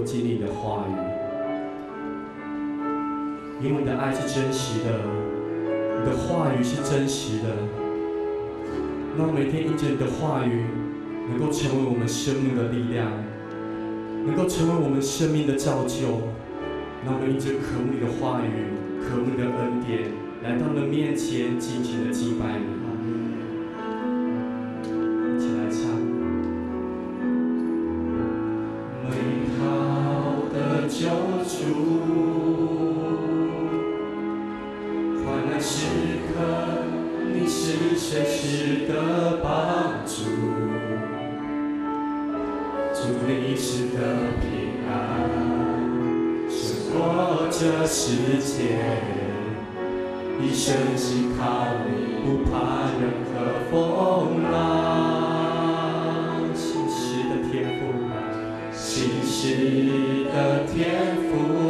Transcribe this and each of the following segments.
够经历你的话语，因为你的爱是真实的，你的话语是真实的。让每天因着你的话语，能够成为我们生命的力量，能够成为我们生命的造就。让我们因着渴慕你的话语，渴慕你的恩典，来到你的面前，尽情的敬拜你。一起来唱。美好的救主，患难时刻，你是随时的帮助，主你是的平安，胜过这世界，一生信靠你，不怕任何风浪。信实的天父，信实的天父，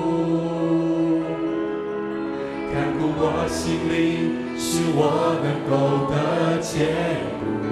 看顾我心灵，使我能够得坚固。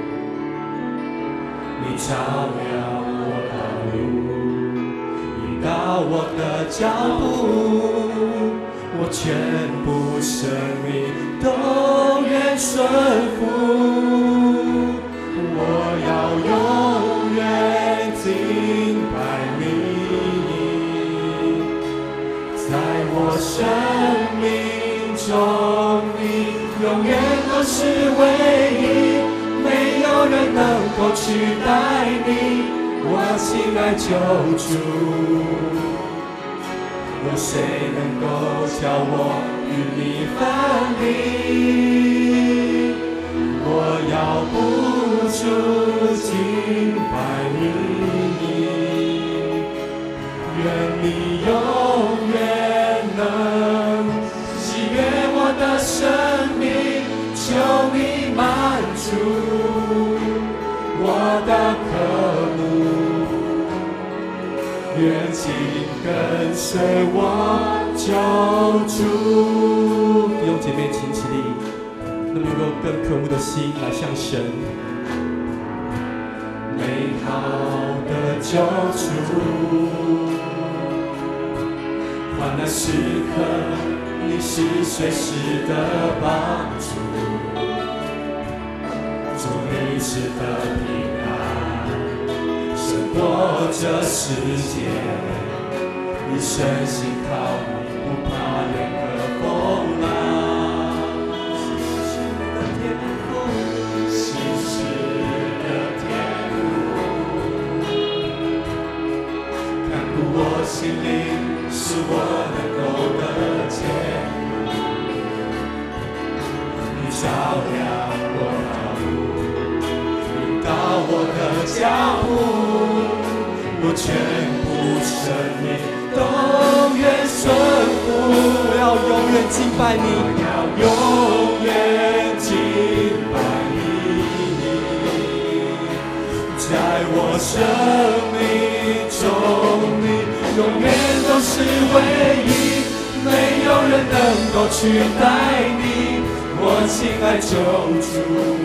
你照亮我道路，引导我的脚步，我全部生命都愿顺服。我要永远敬拜你，在我生命中，你永远都是唯一，没有人能够取代你，我亲爱救主。有谁能够叫我与你分离？我要不住敬拜你，愿你永远能喜悦我的生命，求你满足我的渴慕，愿紧跟随我救主。弟兄姐妹，请起立，那么有更渴慕的心来向神。美好的救主，患难时刻，你是随时的帮助，主你是的平安，胜过这世界，一生信靠你，不怕任何风浪。信实的天父，看顾我心灵，使我能够得坚固。你照亮我道路，引导我的脚步，我全部生命都愿顺服。我要永远敬拜你，我要永远敬拜你，在我生命中，你永远都是唯一，没有人能够取代你，我亲爱救主。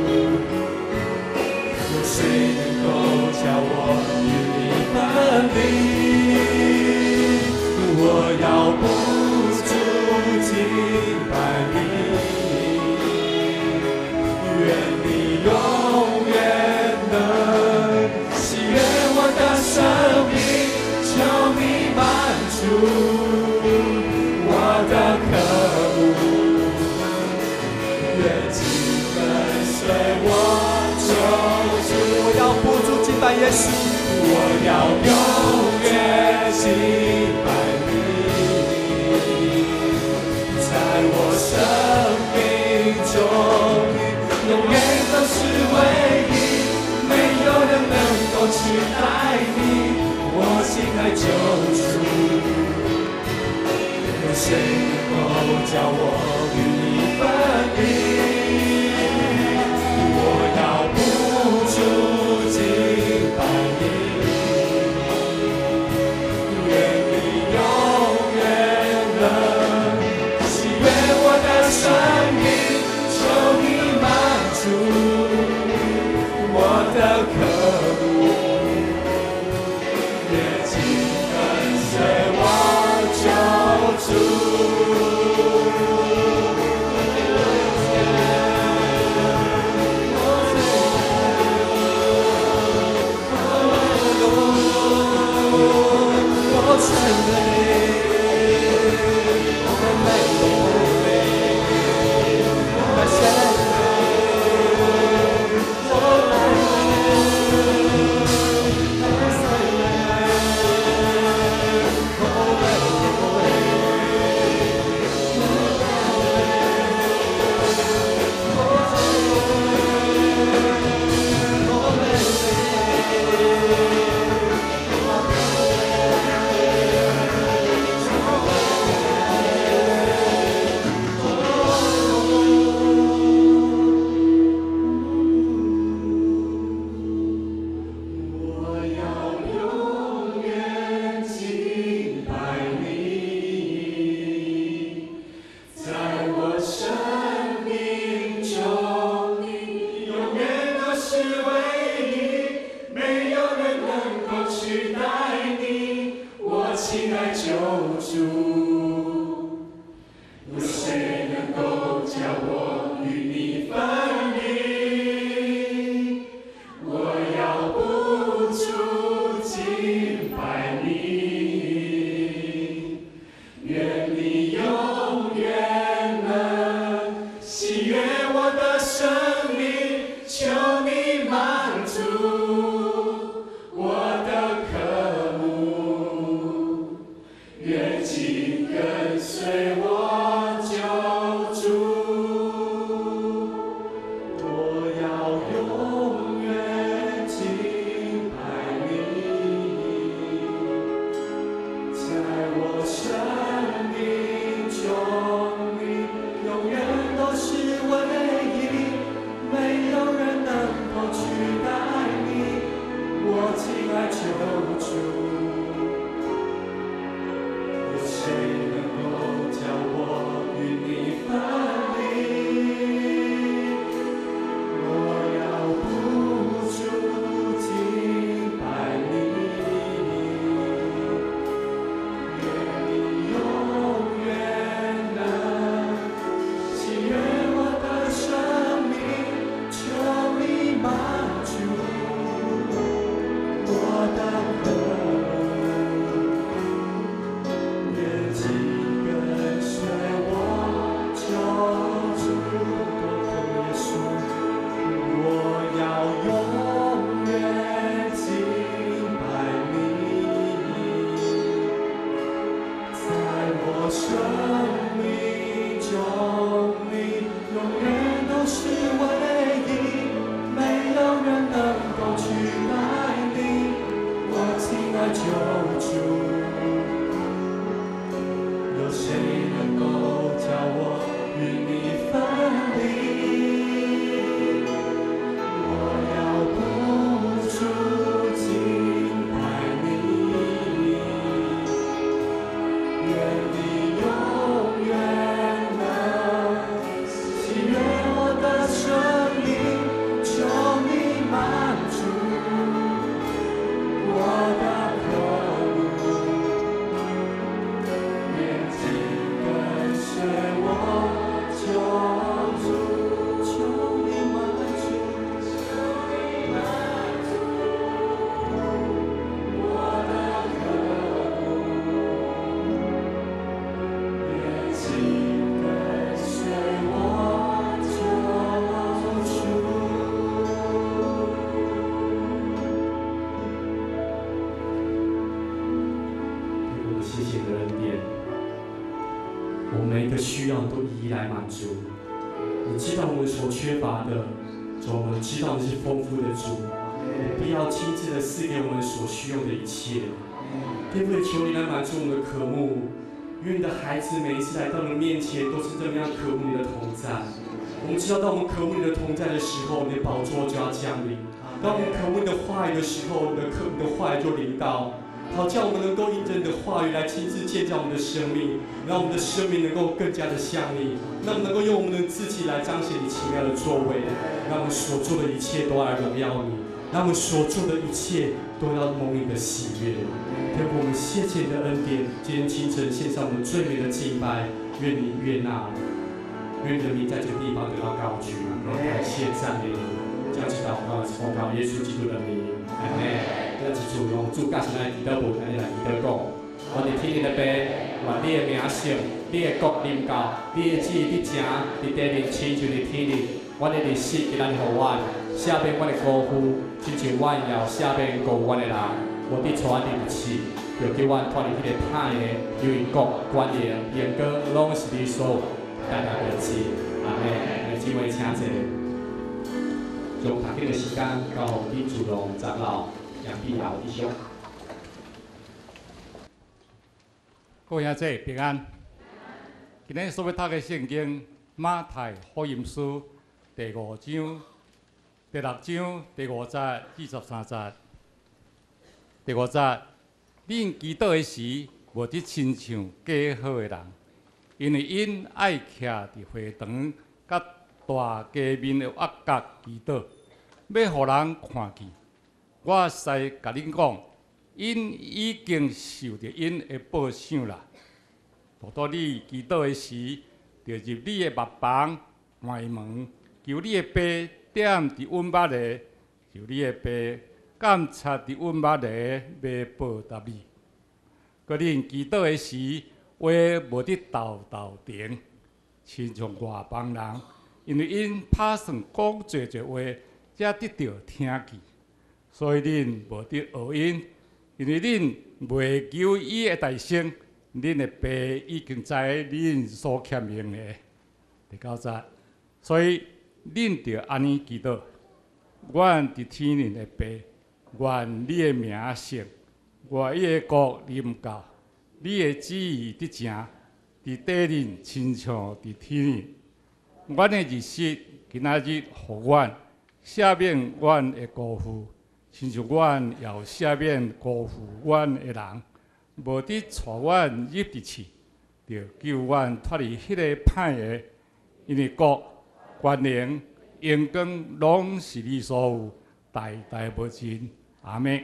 有谁能够叫我与你分离？我要不住敬拜你，愿你永远能喜悦我的生命，求你满足我的渴慕，愿紧跟随我救主。我要不住敬拜耶稣，我要永远敬拜你，在我生命中，你永远都是唯一，没有人能够取代你，我亲爱救主。有谁能够叫我与你分离？我要不住敬拜你，愿你永远能喜悦我的生命，求你满足我的渴慕，愿紧你来满足。你知道我们所缺乏的，主，我们知道你是丰富的主，你必要亲自的赐给我们所需用的一切。天父，求你来满足我们的渴慕，因为你的孩子每一次来到你的面前，都是这么样渴慕你的同在。我们知道，当我们渴慕你的同在的时候，你的宝座就要降临；当我们渴慕你的话语的时候，你的话语就临到。好叫我们能够因着你的话语来亲自建造我们的生命，让我们的生命能够更加的像你，让我们能够用我们的自己来彰显你奇妙的作为，让我们所做的一切都来荣耀你，让我们所做的一切都要蒙你的喜悦。天父，我们谢谢你的恩典，今天清晨献上我们最美的敬拜，愿你悦纳，愿人民在这个地方得到高举，感谢赞美你，将这祷告奉靠耶稣基督的名，阿门。咱一次用主教神来祈祷文，安尼来祈祷讲：我伫天日的爸，愿你的名圣，你的国临到，你的旨意伫正，伫地面亲像伫天日。阮的日子给咱予阮，赦免阮的辜负，亲像阮也赦免辜负阮的人。无伫带咱入去，就叫阮脱离迄个歹的，因为国、权力、荣光，拢是你所带来的事。阿门。姊妹请坐，将读经的时间交互李主龙长老。杨碧瑶弟兄， 各位兄弟平安。今日所要读的圣经马太福音书第5章、第6章第5节至13节。第5节，恁祈祷的时，无得亲像假好的人，因为因爱徛伫会堂甲大街面的角角祈祷，要互人看见。我使甲恁讲，因已经受着因的报赏啦。到你祈祷的时，就入你的目房关门，求你的爸点伫阮捌的，求你的爸监察伫阮捌的，要报答你。佮恁祈祷的时，话无得豆豆停，亲像外邦人，因为因打算讲侪侪话，才得到听见。所以恁无得学因，因为恁袂求伊的大声，恁的爸已经知恁所欠用的。第9节，所以恁着安尼祈祷：阮伫天里的爸，愿你的名圣，愿你的国临到，你的旨意伫正，伫地里亲像伫天里。阮的日子今仔日，互阮赦免阮的辜负。亲像阮也有赦免辜负阮的人，无得带阮入地去，就救阮脱离迄个歹的，因为国、权能、荣光拢是你所有，代代无尽。阿门。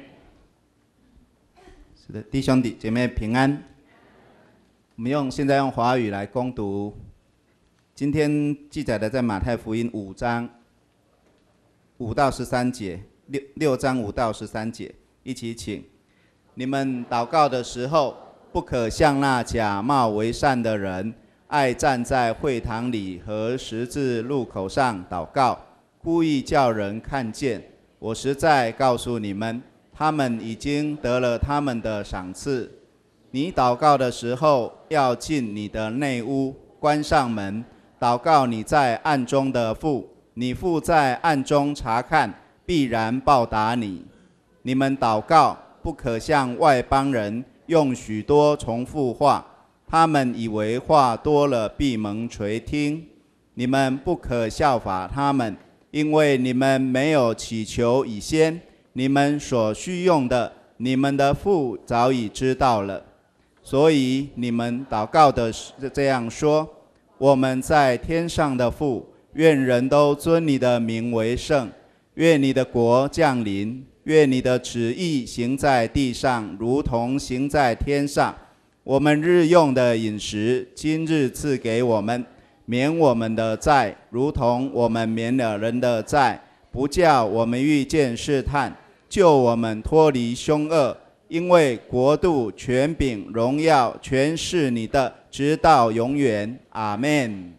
是的，弟兄姐妹平安。我们现在用华语来攻读，今天记载的在马太福音5章5到13节。6章5到13节，一起请。你们祷告的时候，不可像那假冒为善的人，爱站在会堂里和十字路口上祷告，故意叫人看见。我实在告诉你们，他们已经得了他们的赏赐。你祷告的时候，要进你的内屋，关上门，祷告你在暗中的父，你父在暗中查看，必然报答你。你们祷告，不可像外邦人用许多重复话，他们以为话多了必蒙垂听。你们不可效法他们，因为你们没有祈求以先，你们所需用的，你们的父早已知道了。所以你们祷告的这样说：我们在天上的父，愿人都尊你的名为圣。愿你的国降临，愿你的旨意行在地上，如同行在天上。我们日用的饮食，今日赐给我们，免我们的债，如同我们免了人的债，不叫我们遇见试探，救我们脱离凶恶。因为国度、权柄、荣耀，全是你的，直到永远。阿们。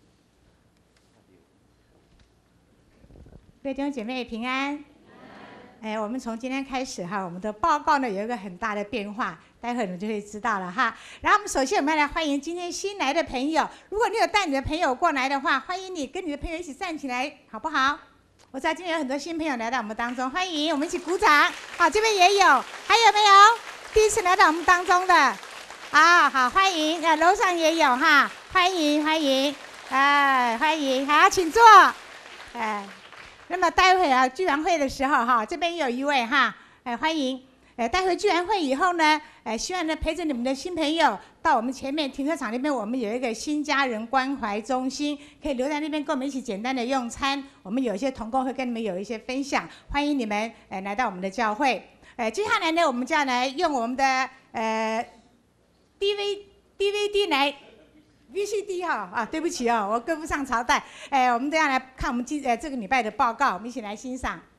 各位弟兄姐妹平安。 我们从今天开始哈，我们的报告呢有一个很大的变化，待会你们就会知道了哈。然后我们首先我们要来欢迎今天新来的朋友，如果你有带你的朋友过来的话，欢迎你跟你的朋友一起站起来，好不好？我知道今天有很多新朋友来到我们当中，欢迎我们一起鼓掌。好，这边也有，还有没有第一次来到我们当中的？好，欢迎，楼上也有哈，欢迎，欢迎，好，请坐，那么待会聚完会的时候哈，这边也有一位哈，欢迎，待会聚完会以后呢，希望呢陪着你们的新朋友到我们前面停车场那边，我们有一个新家人关怀中心，可以留在那边跟我们一起简单的用餐。我们有一些同工会跟你们有一些分享，欢迎你们来到我们的教会。接下来呢，我们就要来用我们的DVD 来 VCD 哈对不起我跟不上朝代，我们都要来看我们这个礼拜的报告，我们一起来欣赏。